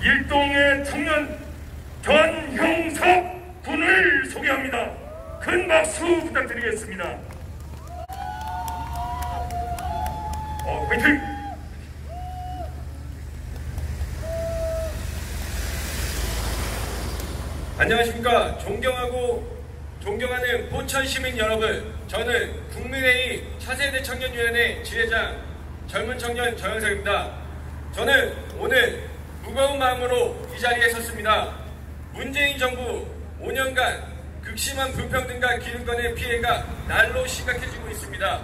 일동의 청년 전형석 군을 소개합니다. 큰 박수 부탁드리겠습니다. 화이팅! 안녕하십니까. 존경하는 포천 시민 여러분, 저는 국민의힘 차세대 청년위원회 지회장 젊은 청년 전형석입니다. 저는 오늘 무거운 마음으로 이 자리에 섰습니다. 문재인 정부 5년간 극심한 불평등과 기득권의 피해가 날로 심각해지고 있습니다.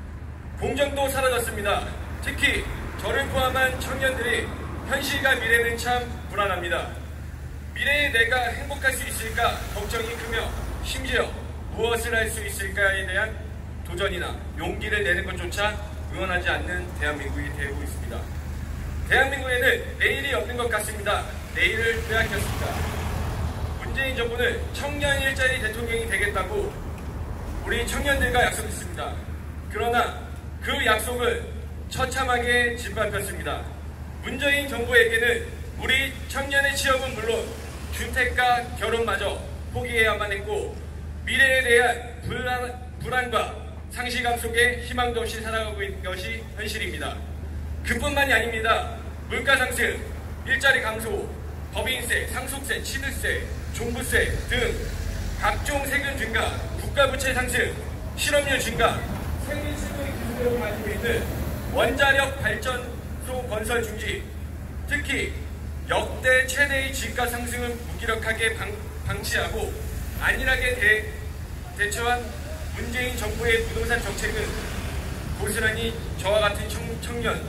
공정도 사라졌습니다. 특히 저를 포함한 청년들이 현실과 미래는 참 불안합니다. 미래에 내가 행복할 수 있을까 걱정이 크며 심지어 무엇을 할 수 있을까에 대한 도전이나 용기를 내는 것조차 응원하지 않는 대한민국이 되고 있습니다. 대한민국에는 내일이 없는 것 같습니다. 내일을 빼앗겼습니다. 문재인 정부는 청년 일자리 대통령이 되겠다고 우리 청년들과 약속했습니다. 그러나 그 약속을 처참하게 짓밟혔습니다. 문재인 정부에게는 우리 청년의 취업은 물론 주택과 결혼마저 포기해야만 했고 미래에 대한 불안과 상실감 속에 희망도 없이 살아가고 있는 것이 현실입니다. 그뿐만이 아닙니다. 물가 상승, 일자리 감소, 법인세, 상속세, 취득세, 종부세 등 각종 세금 증가, 국가부채 상승, 실업률 증가, 세계 최고의 기술력을 가지고 있는 원자력 발전소 건설 중지, 특히 역대 최대의 집가 상승을 무기력하게 방치하고 안일하게 대처한 문재인 정부의 부동산 정책은 고스란히 저와 같은 청년,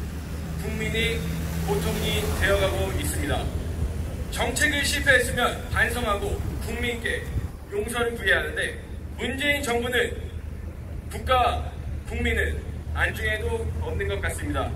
국민이 고통이 되어가고 있습니다. 정책을 실패했으면 반성하고 국민께 용서를 구해야 하는데 문재인 정부는 국가와 국민은 안중에도 없는 것 같습니다.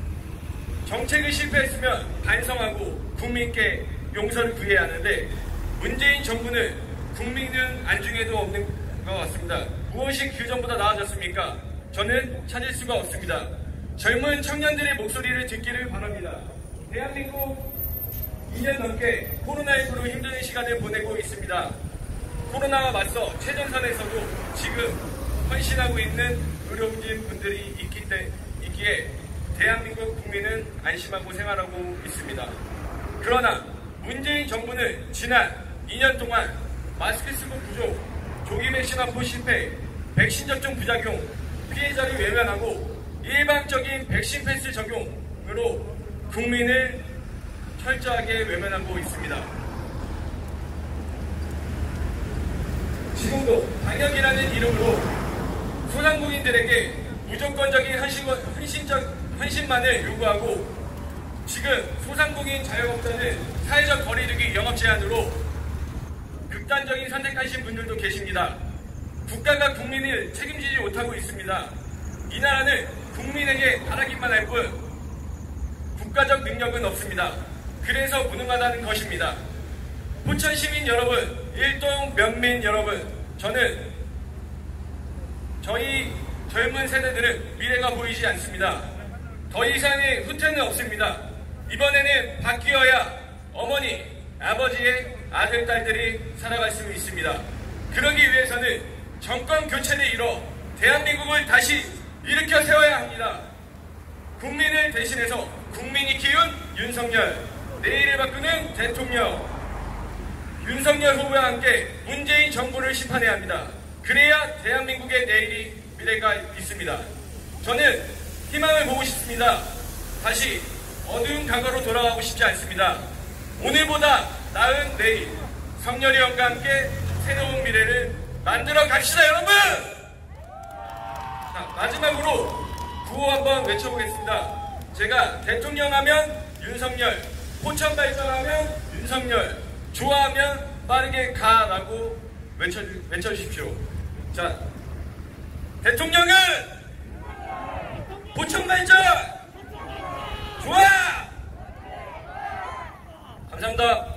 정책을 실패했으면 반성하고 국민께 용서를 구해야 하는데 문재인 정부는 국민은 안중에도 없는 것 같습니다. 무엇이 그전보다 나아졌습니까? 저는 찾을 수가 없습니다. 젊은 청년들의 목소리를 듣기를 바랍니다. 대한민국 2년 넘게 코로나19로 힘든 시간을 보내고 있습니다. 코로나와 맞서 최전선에서도 지금 헌신하고 있는 의료진 분들이 있기에 대한민국 국민은 안심하고 생활하고 있습니다. 그러나 문재인 정부는 지난 2년 동안 마스크 쓰고 부족, 조기 백신 확보 실패, 백신 접종 부작용, 피해자를 외면하고 일방적인 백신 패스 적용으로 국민을 철저하게 외면하고 있습니다. 지금도 방역이라는 이름으로 소상공인들에게 무조건적인 헌신만을 요구하고 지금 소상공인 자영업자는 사회적 거리두기 영업 제한으로 극단적인 선택하신 분들도 계십니다. 국가가 국민을 책임지지 못하고 있습니다. 이 나라는 국민에게 바라기만 할 뿐 국가적 능력은 없습니다. 그래서 무능하다는 것입니다. 포천 시민 여러분, 일동 면민 여러분, 저희 젊은 세대들은 미래가 보이지 않습니다. 더 이상의 후퇴는 없습니다. 이번에는 바뀌어야 어머니, 아버지의 아들, 딸들이 살아갈 수 있습니다. 그러기 위해서는 정권 교체를 이뤄 대한민국을 다시 일으켜 세워야 합니다. 국민을 대신해서 국민이 키운 윤석열, 내일을 바꾸는 대통령, 윤석열 후보와 함께 문재인 정부를 심판해야 합니다. 그래야 대한민국의 미래가 있습니다. 저는 희망을 보고 싶습니다. 다시 어두운 과거로 돌아가고 싶지 않습니다. 오늘보다 나은 내일, 성렬이 형과 함께 새로운 미래를 만들어 갑시다, 여러분! 자, 마지막으로 구호 한번 외쳐보겠습니다. 제가 대통령 하면 윤석열, 포천 발전하면 윤석열, 좋아하면 빠르게 가라고 외쳐주십시오. 자, 대통령은 포천 발전! 좋아! 감사합니다.